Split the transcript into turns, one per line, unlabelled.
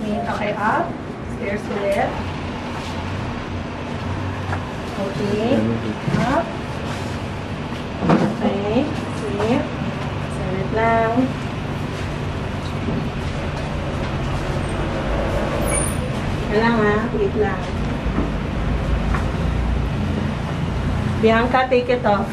Okay, up. Stairs ulit. Okay. Up. Okay. Sit. Salit lang. Kailang ha. Wait lang. Bianca, take it off.